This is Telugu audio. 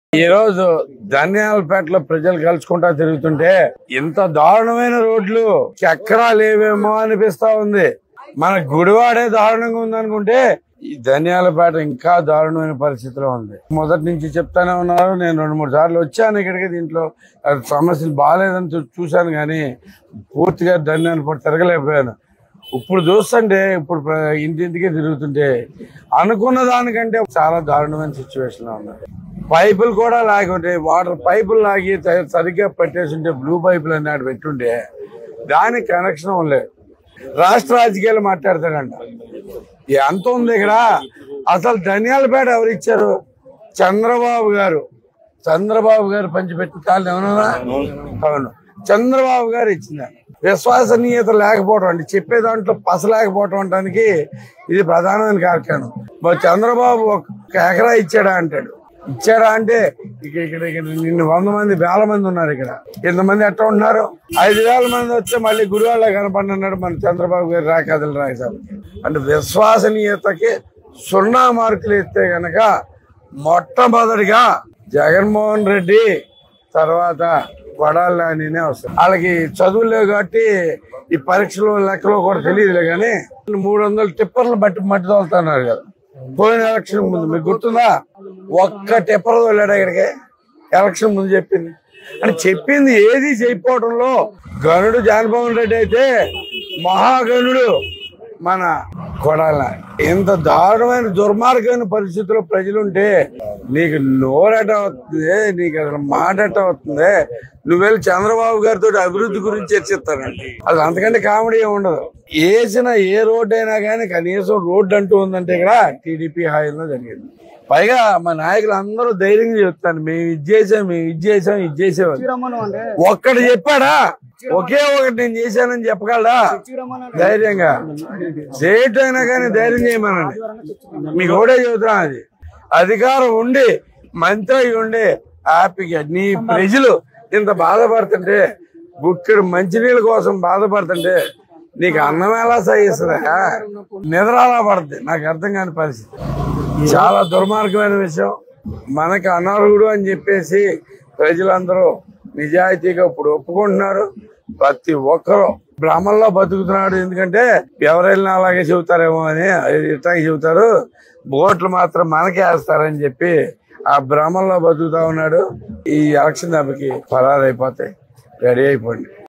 ఈ రోజు ధన్యాలపేటలో ప్రజలు కలుసుకుంటా తిరుగుతుంటే ఇంత దారుణమైన రోడ్లు చక్రాలు ఏవేమో అనిపిస్తా ఉంది. మన గుడివాడే దారుణంగా ఉందనుకుంటే ఈ ధన్యాలపేట ఇంకా దారుణమైన పరిస్థితిలో ఉంది. మొదటి నుంచి చెప్తానే ఉన్నారు. నేను 2-3 సార్లు వచ్చాను ఇక్కడికి. దీంట్లో సమస్యలు బాగాలేదని చూశాను కానీ పూర్తిగా ధన్యాలపేట తిరగలేకపోయాను. ఇప్పుడు చూస్తుంటే ఇప్పుడు ఇంటింటికి తిరుగుతుంటే అనుకున్న దానికంటే చాలా దారుణమైన సిచ్యువేషన్ లో ఉన్నారు. పైపులు కూడా లాగుంటే వాటర్ పైపులు లాగి సరిగ్గా పెట్టేస్తుంటే బ్లూ పైపులు అన్నాడు పెట్టుంటే దానికి కనెక్షన్ లేదు. రాష్ట్ర రాజకీయాలు మాట్లాడతాడంట. ఎంత ఉంది ఇక్కడ? అసలు ధన్యాలపేట ఎవరు ఇచ్చారు? చంద్రబాబు గారు పంచిపెట్టిన కాళ్ళు ఏమన్నా? అవును, చంద్రబాబు గారు ఇచ్చింది. విశ్వసనీయత లేకపోవడం అంటే చెప్పే దాంట్లో పస లేకపోవడం అంటానికి ఇది ప్రధానమైన కార్యక్రమం. చంద్రబాబు ఒక ఎకరా ఇచ్చాడా అంటాడు. ఇచ్చారా అంటే ఇక్కడ నిన్ను 100 మంది 1000 మంది ఉన్నారు. ఇక్కడ ఇంతమంది ఎట్లా ఉంటున్నారు? 5000 మంది వస్తే మళ్ళీ గుడివాళ్ళ కనపడినాడు మన చంద్రబాబు గారు రాకదలు రాకపోతే. అంటే విశ్వసనీయతకి 0 మార్కులు ఇస్తే గనక మొట్టమొదటిగా జగన్మోహన్ రెడ్డి, తర్వాత కొడాలి నానినే వస్తారు. వాళ్ళకి చదువులే కాబట్టి ఈ పరీక్షలు లెక్కలో కూడా తెలియదులే కానీ 300 టిప్పర్లు మట్టి తోలుతున్నారు కదా. పోయిన ఎలక్షన్ ముందు మీకు గుర్తుందా? ఒక్క టిప్పర్ తోలాడు ఇక్కడికి. ఎలక్షన్ ముందు చెప్పింది ఏది చేయకపోవడంలో గనుడు జగన్మోహన్ రెడ్డి అయితే మహాగనుడు మన కొడాలి. ఇంత దారుణమైన దుర్మార్గమైన పరిస్థితుల్లో ప్రజలుంటే నీకు నోరెట అవుతుంది, నీకు అసలు మాట ఎట్ట అవుతుంది? నువ్వెళ్ళి చంద్రబాబు గారితో అభివృద్ధి గురించి చర్చిస్తానండి. అది అంతకంటే కామెడీ ఉండదు. వేసిన ఏ రోడ్డు అయినా కానీ కనీసం రోడ్డు అంటూ ఉందంటే ఇక్కడ టీడీపీ హాయిలో జరిగింది. పైగా మా నాయకులు అందరూ ధైర్యంగా చెప్తాను, మేము ఇది చేసాం. ఒక్కడు చెప్పాడా? ఒకే ఒకటి నేను చేశానని చెప్పగలడా? ధైర్యంగా చేయటం అయినా కానీ ధైర్యం చేయమనండి. మీకు ఒకటే చెబుతున్నా, అది అధికారం ఉండి మంత్రి అయి ఉండి హ్యాపీగా నీ ప్రజలు ఇంత బాధపడుతుంటే, గుక్కెడు మంచినీళ్ళ కోసం బాధపడుతుంటే నీకు అన్నం ఎలా సహిస్తుందా? నిద్రలా పడుతుంది. నాకు అర్థం కాని పరిస్థితి. చాలా దుర్మార్గమైన విషయం. మనకి అనర్హుడు అని చెప్పేసి ప్రజలందరూ నిజాయితీగా ఇప్పుడు ఒప్పుకుంటున్నారు. ప్రతి ఒక్కరూ భ్రమంలో బతుకుతున్నాడు. ఎందుకంటే ఎవరైనా అలాగే చెబుతారేమో అని ఇట్లాగే చెబుతారు, ఓట్లు మాత్రం మనకే వేస్తారని చెప్పి ఆ భ్రమంలో బతుకుతా ఉన్నాడు. ఈ ఎలక్షన్ దెబ్బకి ఫలాలు అయిపోతాయి. రెడీ అయిపోండి.